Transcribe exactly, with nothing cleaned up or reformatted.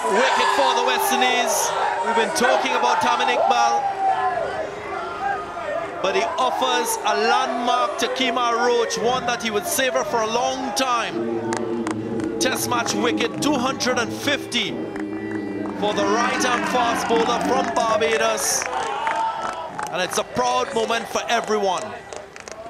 wicket for the West Indies. We've been talking about Tamim Iqbal, but he offers a landmark to Kemar Roach, one that he would savor for a long time. Test match wicket, two hundred fifty for the right-hand fast bowler from Barbados. And it's a proud moment for everyone.